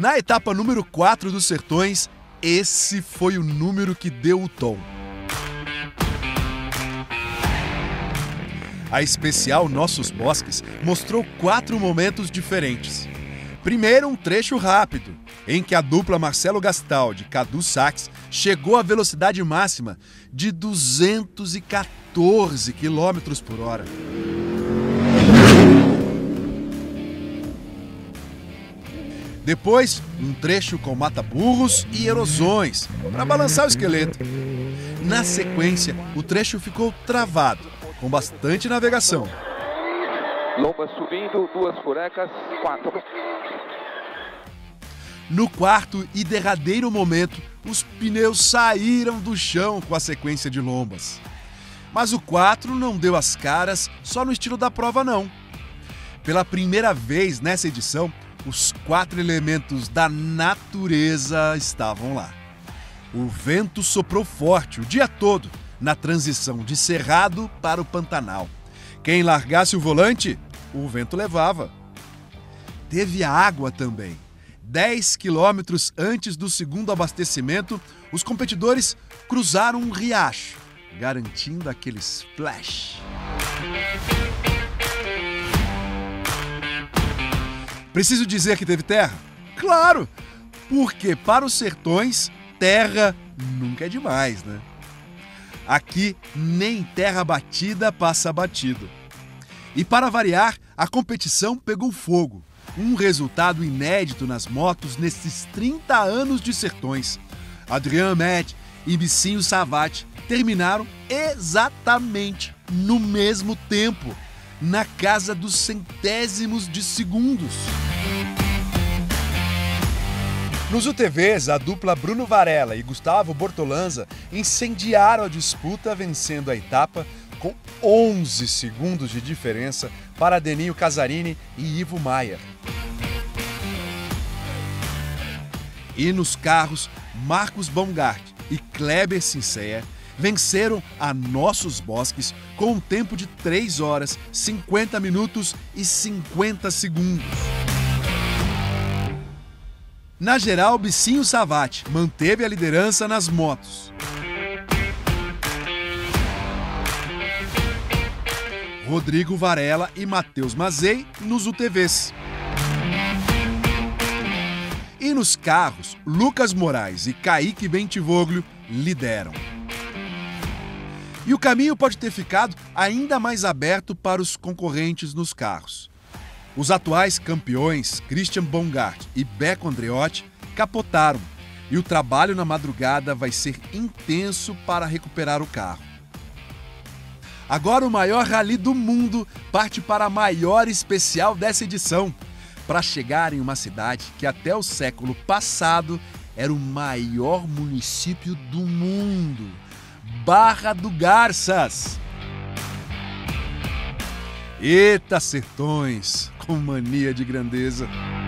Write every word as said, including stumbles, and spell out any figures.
Na etapa número quatro dos Sertões, esse foi o número que deu o tom. A especial Nossos Bosques mostrou quatro momentos diferentes. Primeiro, um trecho rápido, em que a dupla Marcelo Gastaldi e Cadu Sachs chegou à velocidade máxima de duzentos e quatorze quilômetros por hora. Depois, um trecho com mata-burros e erosões, para balançar o esqueleto. Na sequência, o trecho ficou travado, com bastante navegação. Lomba subindo, duas furecas, quatro. No quarto e derradeiro momento, os pneus saíram do chão com a sequência de lombas. Mas o quatro não deu as caras só no estilo da prova, não. Pela primeira vez nessa edição, os quatro elementos da natureza estavam lá. O vento soprou forte o dia todo na transição de Cerrado para o Pantanal. Quem largasse o volante, o vento levava. Teve água também. dez quilômetros antes do segundo abastecimento, os competidores cruzaram um riacho, garantindo aquele splash. Preciso dizer que teve terra? Claro! Porque para os Sertões, terra nunca é demais, né? Aqui, nem terra batida passa batido. E para variar, a competição pegou fogo. Um resultado inédito nas motos nesses trinta anos de Sertões. Adrian Med e Bicinho Savati terminaram exatamente no mesmo tempo, na casa dos centésimos de segundos. Nos U T Vs, a dupla Bruno Varela e Gustavo Bortolanza incendiaram a disputa, vencendo a etapa com onze segundos de diferença para Deninho Casarini e Ivo Maier. E nos carros, Marcos Baumgart e Kleber Sinclair venceram a Nossos Bosques com um tempo de três horas, cinquenta minutos e cinquenta segundos. Na geral, Bicinho Savati manteve a liderança nas motos. Rodrigo Varela e Matheus Mazei nos U T Vs. E nos carros, Lucas Moraes e Kaique Bentivoglio lideram. E o caminho pode ter ficado ainda mais aberto para os concorrentes nos carros. Os atuais campeões, Christian Baumgart e Beco Andreotti, capotaram. E o trabalho na madrugada vai ser intenso para recuperar o carro. Agora o maior rally do mundo parte para a maior especial dessa edição, para chegar em uma cidade que até o século passado era o maior município do mundo, Barra do Garças. Eita, Sertões, com mania de grandeza.